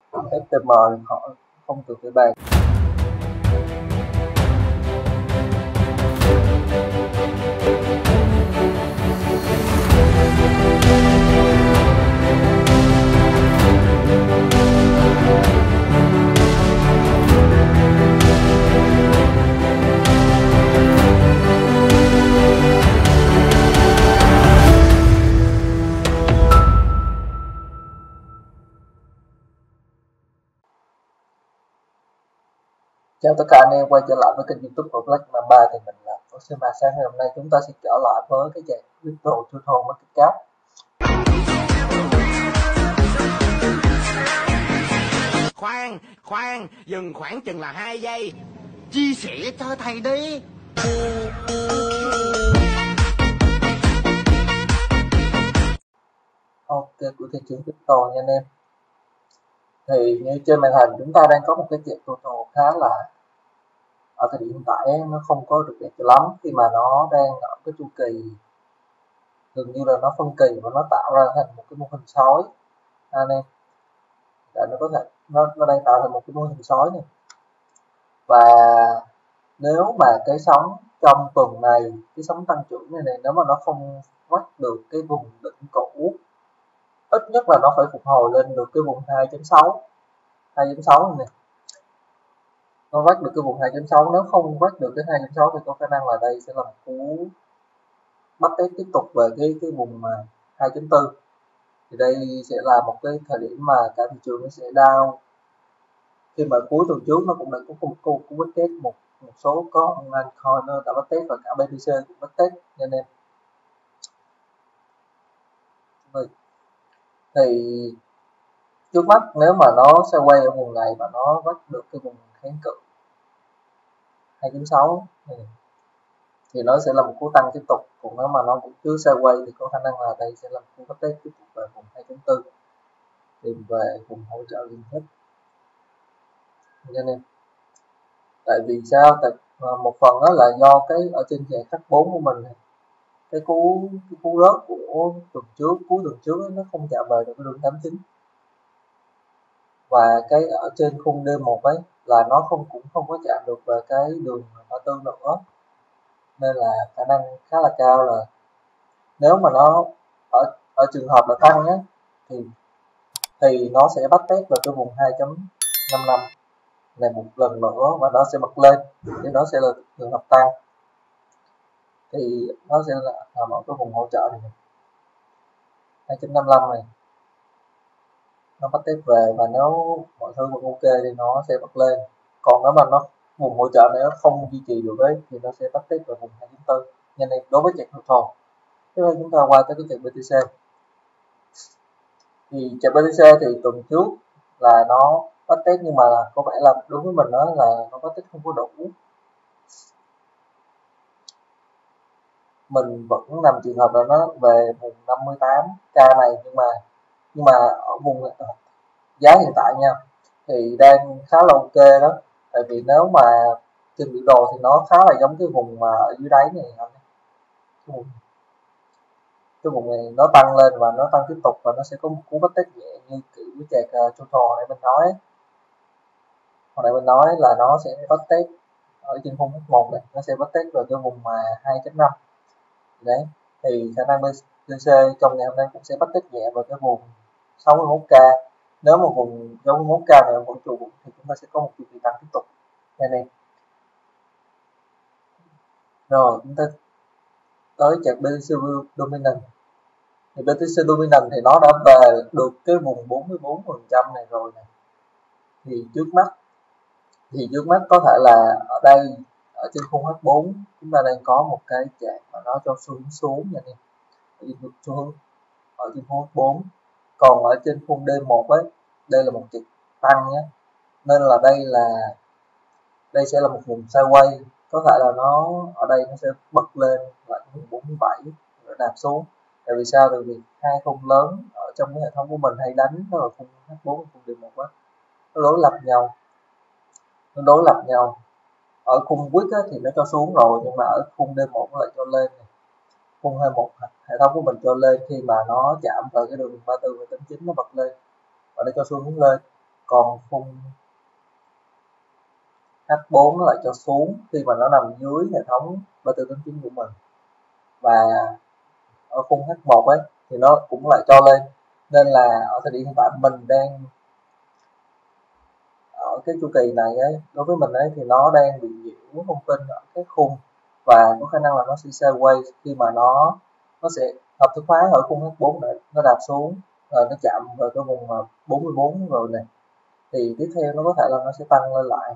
FTM họ không từ cái bàn. Chào tất cả anh em quay trở lại với kênh YouTube của Black Mamba. Thì mình là Osima. Sáng ngày hôm nay chúng ta sẽ trở lại với cái dạng crypto tutorial market cap. Khoan, dừng khoảng chừng là 2 giây. Chia sẻ cho thầy đi. Ok, của thị trường crypto nha anh em. Thì như trên màn hình chúng ta đang có một cái dạng tutorial khá là, ở thời điểm hiện tại nó không có được đẹp cho lắm, khi mà nó đang ở cái chu kỳ gần như là nó phân kỳ và nó tạo ra thành một cái mô hình sói anh em. Tại nó có thể nó đang tạo thành một cái mô hình sói này, và nếu mà cái sóng trong tuần này, cái sóng tăng trưởng này nếu mà nó không thoát được cái vùng đỉnh cũ, ít nhất là nó phải phục hồi lên được cái vùng 2.6 này. Nó vắt được cái vùng 2.6, nếu không vắt được cái 2.6 thì có khả năng là đây sẽ là một cú bắt test tiếp tục về cái vùng mà 2.4. Thì đây sẽ là một cái thời điểm mà cả thị trường nó sẽ down, khi mà cuối tuần trước nó cũng đã có một cú bắt test một số có online coin nó đã bắt test, và cả BTC cũng bắt test nha anh em. Thì trước mắt nếu mà nó sẽ quay ở vùng này và nó bắt được cái vùng kháng cự 2.6 thì nó sẽ là một cú tăng tiếp tục. Còn nếu mà nó vẫn cứ sideways thì có khả năng là đây sẽ là một cú bắt test tiếp tục về vùng 2.4, tìm về vùng hỗ trợ liên kết cho nên. Tại vì sao? Tại một phần đó là do cái ở trên dạng H4 của mình này, cái cú rớt của tuần trước, cuối tuần trước nó không chạm về được cái đường 89, và cái ở trên khung D1 ấy là nó cũng không có chạm được về cái đường 34 nữa, nên là khả năng khá là cao là nếu mà nó ở trường hợp là tăng nhé, thì nó sẽ bắt test vào cái vùng 2.55 này một lần nữa, và nó sẽ bật lên, thì nó sẽ là trường hợp tăng, thì nó sẽ là nằm ở cái vùng hỗ trợ này 2.55 này, nó bắt test về, và nếu mọi thứ vẫn ok thì nó sẽ bật lên. Còn nếu mà nó vùng hỗ trợ này nó không duy trì được đấy thì nó sẽ bắt test vào vùng 2.4 nha anh em. Đối với chart total, tiếp theo chúng ta qua tới cái chart BTC. Thì chart BTC thì tuần trước là nó bắt test, nhưng mà có vẻ là đối với mình đó là nó bắt test không có đủ. Mình vẫn nằm trường hợp là nó về vùng 58k này, nhưng mà ở vùng giá hiện tại nha thì đang khá là ok đó. Tại vì nếu mà trên biểu đồ thì nó khá là giống cái vùng mà ở dưới đáy này, cái vùng này nó tăng lên và nó tăng tiếp tục, và nó sẽ có một cú bắt test nhẹ như kiểu cái chart total này mình nói. Hồi nãy mình nói là nó sẽ bắt test ở trên khung H1 này, nó sẽ bắt test vào cái vùng mà 2.5 đấy. Thì khả năng BTC trong ngày hôm nay cũng sẽ bắt test nhẹ vào cái vùng 61k. Nếu mà vùng 61k này vẫn trụ vững thì chúng ta sẽ có một chu kỳ tăng tiếp tục nha anh em. Rồi chúng ta tới chart BTC Dominant. Thì BTC Dominant thì nó đã về được cái vùng 44% này rồi này. Thì trước mắt có thể là ở đây, ở trên khung H4 chúng ta đang có một cái chart mà nó cho xu hướng xuống nha anh em, xu hướng ở trên khung H4. Còn ở trên khung D1 ấy, đây là một chart tăng nhé, nên là đây sẽ là một vùng sideways. Có thể là nó ở đây nó sẽ bật lên lại vùng 47 rồi đạp xuống. Tại vì sao? Tại vì hai khung lớn ở trong cái hệ thống của mình hay đánh, đó là khung H4 và khung D1 á, nó đối lập nhau. Ở khung Wick thì nó cho xuống rồi, nhưng mà ở khung D1 nó lại cho lên này. Khung 21 hệ thống của mình cho lên khi mà nó chạm vào cái đường 34 và 89 nó bật lên và nó cho xu hướng lên. còn khung H4 nó lại cho xuống khi mà nó nằm dưới hệ thống 3489 của mình, và ở khung H1 ấy thì nó cũng lại cho lên. Nên là ở thời điểm hiện tại mình đang ở cái chu kỳ này ấy, đối với mình ấy thì nó đang bị nhiễu thông tin ở cái khung, và có khả năng là nó sẽ sideways khi mà nó sẽ hợp thức hóa ở khung H4 để nó đạp xuống, nó chạm vào cái vùng 44 rồi này, thì tiếp theo nó có thể là nó sẽ tăng lên lại,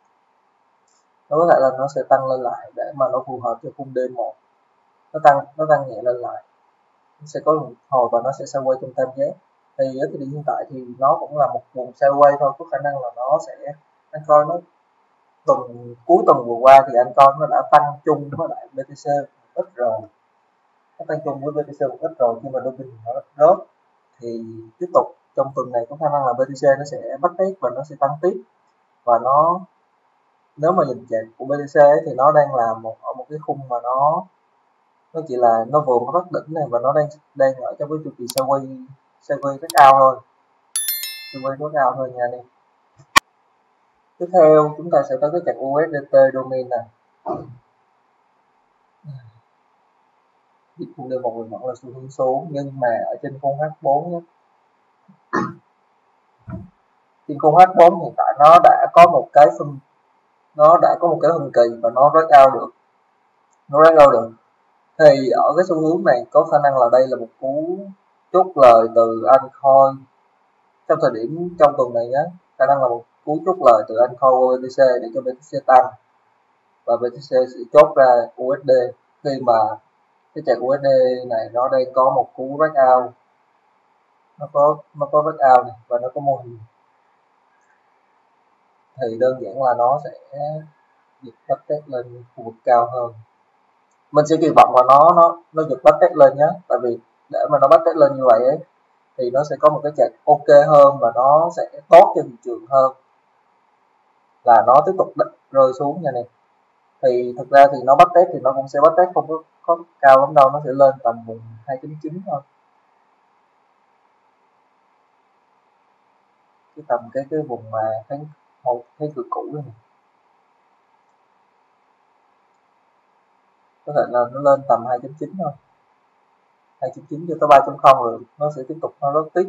để mà nó phù hợp cho khung D1, nó tăng nhẹ lên lại, nó sẽ có một hồi và nó sẽ sideways trong tam giác. Thì ở thời điểm hiện tại thì nó cũng là một vùng sideways thôi, có khả năng là nó sẽ, anh coi nó cuối tuần vừa qua thì anh coi nó đã tăng chung với lại BTC ít rồi, nó tăng chung với BTC một ít rồi, khi mà đô bình nó rớt thì tiếp tục trong tuần này có khả năng là BTC nó sẽ bắt test và nó sẽ tăng tiếp. Và nó, nếu mà nhìn chart của BTC ấy, thì nó đang là ở một cái khung mà nó chỉ là nó vừa mới bắt đỉnh này, và nó đang ở trong cái chu kỳ sideways rất cao thôi, nha anh em. Tiếp theo chúng ta sẽ tới cái chart USDT domain này. Khung D1 vẫn là xu hướng xuống, nhưng mà ở trên khung H4 nhé, trên khung H4 hiện tại nó đã có một cái phân kỳ và nó break out được. Thì ở cái xu hướng này có khả năng là đây là một cú chốt lời từ altcoin trong tuần này nhé, khả năng là một cú chốt lời từ altcoin qua BTC để cho BTC tăng, và BTC sẽ chốt ra USD khi mà cái chart USD này nó đang có một cú breakout, nó có breakout này và nó có mô hình, thì đơn giản là nó sẽ giật bắt test lên khu vực cao hơn. Mình sẽ kỳ vọng là nó giật bắt test lên nhé, tại vì để mà nó bắt test lên như vậy ấy thì nó sẽ có một cái chart ok hơn và nó sẽ tốt cho thị trường hơn là nó tiếp tục rơi xuống nha này. Thì thực ra thì nó bắt test thì nó cũng sẽ bắt test không có cao lắm đâu, nó sẽ lên tầm vùng 2.9 thôi, cái tầm cái vùng mà thấy cửa cũ này, có thể là nó lên tầm 2.9 thôi, 2.9 cho tới 3.0 rồi nó sẽ tiếp tục nó rớt tiếp,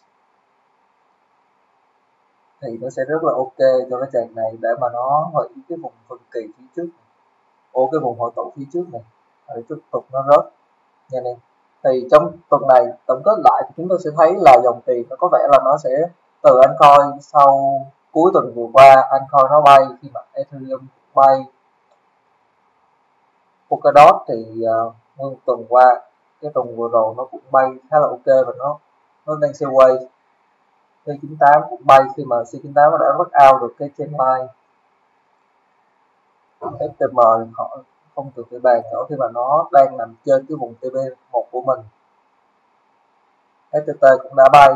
thì nó sẽ rất là ok cho cái chart này để mà nó hủy cái vùng phân kỳ phía trước, cái vùng hội tụ phía trước này, để tiếp tục nó rớt nha anh em. Thì trong tuần này tổng kết lại thì chúng ta sẽ thấy là dòng tiền nó có vẻ là nó sẽ từ altcoin sau cuối tuần vừa qua, altcoin nó bay khi mà Ethereum bay, Polkadot thì nguyên tuần qua, cái tuần vừa rồi nó cũng bay khá là ok, và nó đang sideways. C98 cũng bay khi mà C98 nó đã break out được cái trendline. FTM họ không được cái bàn nữa khi mà nó đang nằm trên cái vùng TP1 của mình. FTT cũng đã bay.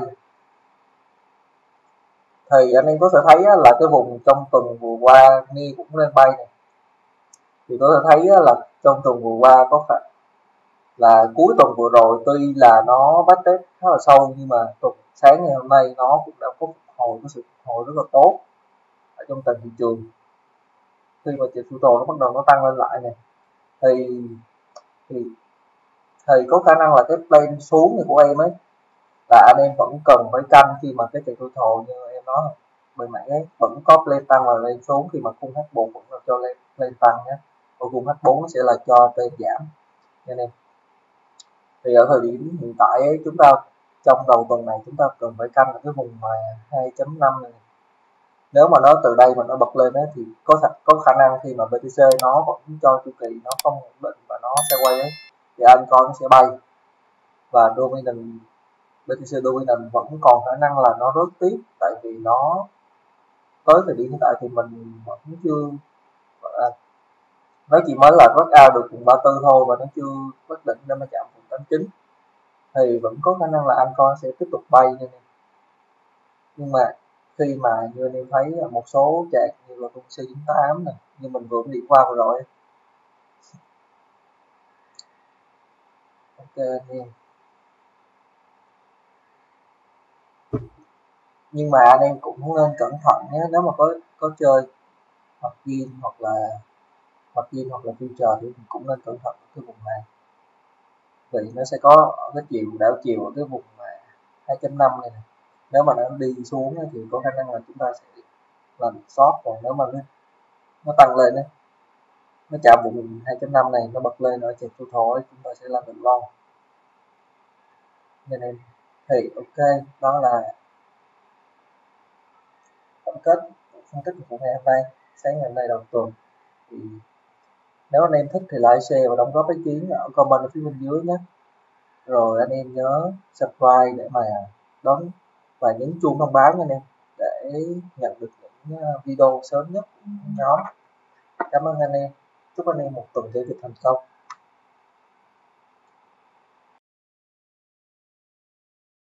Thì anh em có thể thấy là cái vùng trong tuần vừa qua NI cũng lên bay này. Thì có thể thấy là trong tuần vừa qua có phải là cuối tuần vừa rồi tuy là nó bắt test khá là sâu, nhưng mà tuần sáng ngày hôm nay nó cũng đã có sự phục hồi rất là tốt ở trong toàn thị trường, khi mà chỉ phụ đồ nó bắt đầu nó tăng lên lại này. thì thì thì có khả năng là cái plan xuống này của em ấy là anh em vẫn cần phải canh khi mà cái chạy thu thồ như em nói, bên mảng ấy vẫn có plan tăng và lên xuống, khi mà khung H4 vẫn là cho lên tăng nhé, còn khung H4 nó sẽ là cho plan giảm nha anh em. Thì ở thời điểm hiện tại ấy, chúng ta trong đầu tuần này chúng ta cần phải canh ở cái vùng mà 2.5 này. Nếu mà nó từ đây mà nó bật lên ấy, thì có khả năng khi mà BTC nó vẫn cho chu kỳ nó không ổn định và nó sẽ quay ấy, thì anh coi nó sẽ bay, và dominant BTC dominant vẫn còn khả năng là nó rớt tiếp, tại vì nó tới thời điểm hiện tại thì mình vẫn chưa, nó chỉ mới là break out được vùng 34 thôi, và nó chưa quyết định để mà chạm vùng 89, thì vẫn có khả năng là anh coi sẽ tiếp tục bay nha. Nhưng mà khi mà như anh em thấy một số chart như là con C98 này, như mình vừa đi qua vừa rồi, ok anh em, nhưng mà anh em cũng nên cẩn thận nhé, nếu mà có chơi margin hoặc là future thì cũng nên cẩn thận cái vùng này, vì nó sẽ có ở cái chiều đảo chiều ở cái vùng 2.5 này, nếu mà nó đi xuống thì có khả năng là chúng ta sẽ làm short, còn nếu mà nó tăng lên đấy, nó chạm vùng 2.5 này, nó bật lên ở chart total chúng ta sẽ làm được long. Cho nên thì ok, đó là tổng kết phân tích của ngày hôm nay, sáng ngày hôm nay đầu tuần. Thì nếu anh em thích thì like, share và đóng góp ý kiến ở comment ở phía bên dưới nhé. Rồi anh em nhớ subscribe để mà đón và nhấn chuông thông báo nha anh em, để nhận được những video sớm nhất của nhóm. Cảm ơn anh em, chúc anh em một tuần giao dịch thành công.